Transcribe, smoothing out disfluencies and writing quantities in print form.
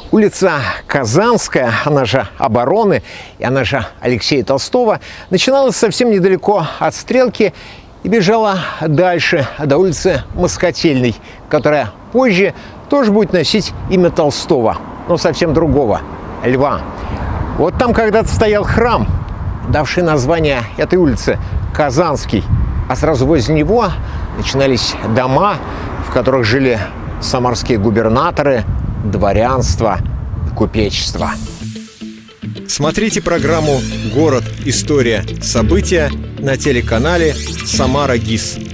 Улица Казанская, она же Обороны, и она же Алексея Толстого, начиналась совсем недалеко от Стрелки и бежала дальше, до улицы Москотельной, которая позже тоже будет носить имя Толстого, но совсем другого – Льва. Вот там когда-то стоял храм, давший название этой улице – Казанский, а сразу возле него начинались дома, в которых жили самарские губернаторы, дворянство и купечество. Смотрите программу «Город. История. События» на телеканале «Самара ГИС».